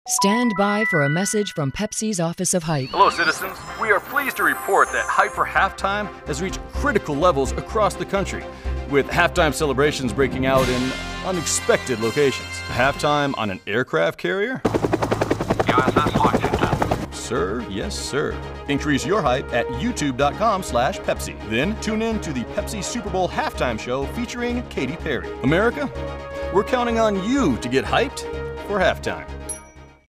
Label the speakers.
Speaker 1: Stand by for a message from Pepsi's Office of Hype.
Speaker 2: Hello, citizens. We are pleased to report that hype for halftime has reached critical levels across the country, with halftime celebrations breaking out in unexpected locations. Halftime on an aircraft carrier?
Speaker 3: USS Washington.
Speaker 2: Sir, yes, sir. Increase your hype at youtube.com/Pepsi. Then tune in to the Pepsi Superbowl halftime show featuring Katy Perry. America, we're counting on you to get hyped for halftime.